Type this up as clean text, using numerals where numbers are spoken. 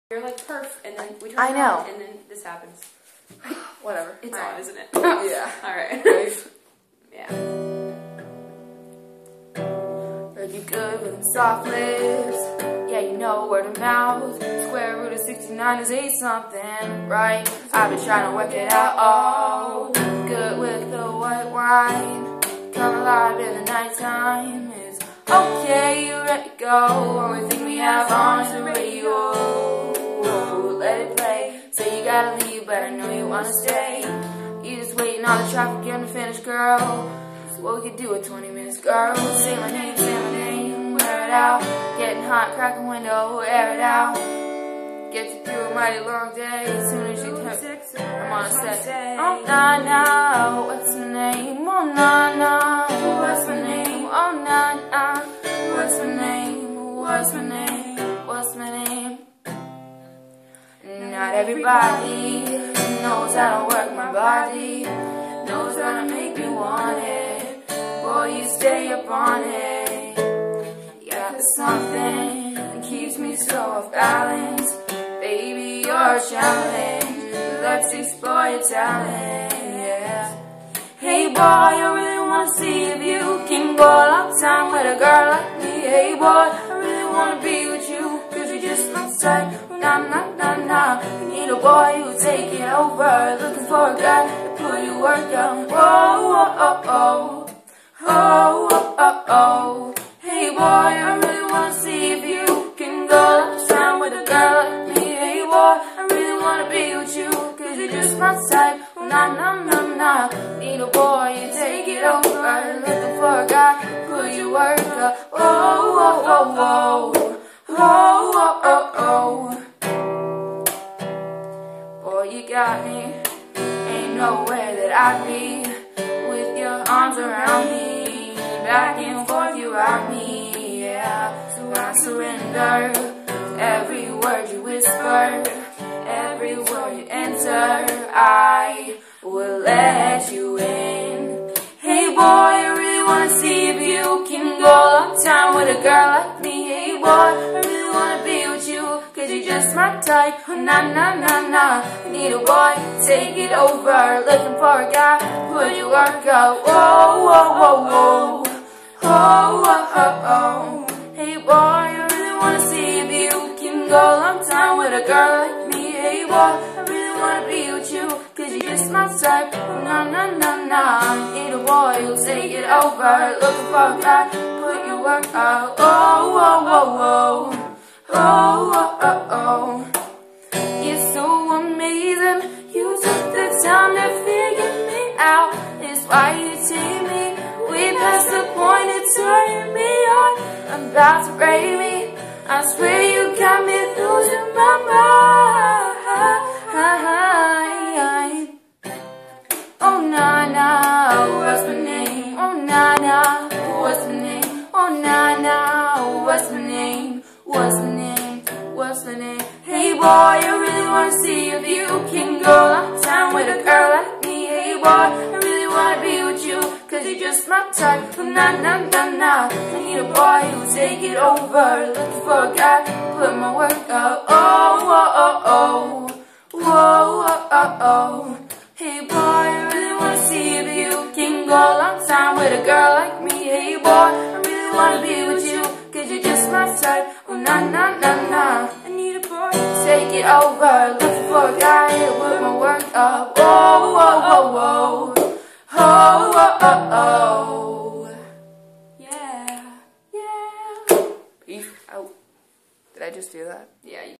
You're like perf, and then we turn I know. around, and then this happens. Whatever. It's All on, right. isn't it? Yeah. Alright. Yeah. Heard you good with them soft lips. Yeah, you know word of mouth. Square root of 69 is 8 something, right? I've been trying to work it out. Oh, good with the white wine. Come alive in the nighttime. It's okay, you ready to go. Only thing we have on is the radio. Let it play. Say you gotta leave, but I know you wanna stay. You just waiting on the traffic and to finish, girl. So what we could do in 20 minutes, girl. Say my name, wear it out. Getting hot, crack a window, air it out. Get you through a mighty long day. As soon as you turn, I'm on set. Oh, nah, nah, what's my name? Oh, nah, nah, what's my name? Oh, nah, nah, what's my name? What's my name? What's my name? Not everybody knows how to work my body, knows how to make me want it. Boy, you stay up on it. You got something that keeps me so off balance. Baby, you're a challenge. Let's explore your talent, yeah. Hey boy, I really wanna see if you can go a long time with a girl like me. Hey boy, I really wanna be with you, cause you're just my type. Nah, nah, nah, nah. You need a boy who'll take it over. Looking for a guy to put your work out. Whoa, oh, oh, oh. Oh, oh, oh, oh. Hey boy, I really wanna see if you can go outside with a girl like me. Hey boy, I really wanna be with you, cause you're just my type. Nah, nah, nah, nah. Need a boy who'll take it over. Looking for a guy to put your work out. Whoa, oh, oh, oh. Oh, oh, oh, oh. Boy, you got me. Ain't nowhere that I'd be with your arms around me. Back and forth you rock me, yeah. So I surrender to every word you whisper, every word you enter. I will let you in. Hey boy, I really wanna see if you can go a long time with a girl like me. Hey boy, I really wanna be with you, cause you're just my type. Oh, nah, nah, nah, nah. I need a boy, take it over. Looking for a guy, put your work out. Whoa, whoa, whoa, whoa. Oh, oh, oh, oh. Hey boy, I really wanna see if you can go a long time with a girl like me. Hey boy, I really wanna be with you, cause you're just my type. Oh, nah, nah, nah, nah. I need a boy who'll take it over. Looking for a guy, put your work out. Oh, oh, oh, oh. Oh, oh, oh, oh. You're so amazing. You took the time to figure me out. It's why you take me way past the point of turning me on. About to break me. I swear you got me losing my mind. Oh, nah, nah, what's my name? Oh, nah, nah, what's my name? Oh, nah, nah, what's my name? What's my name? What's my name? Hey boy, I really wanna see if you can go a long time with a girl like me. Hey boy, I really wanna be with you, cause you're just my type. Oh, nah, nah, nah, nah. I need a boy who'll take it over. Looking for a guy to put my work out. Oh, oh, oh, oh. Whoa, oh, oh, oh. Hey boy, I really wanna see if you can go a long time with a girl like me. Hey boy, I really wanna be with you, cause you're just my type. Oh, nah, nah, nah, nah. I need a boy to take it over. Looking for a guy to put my work up. Whoa, whoa, whoa, whoa. Oh, oh, oh, oh. Yeah, yeah. Peace out. Did I just do that? Yeah.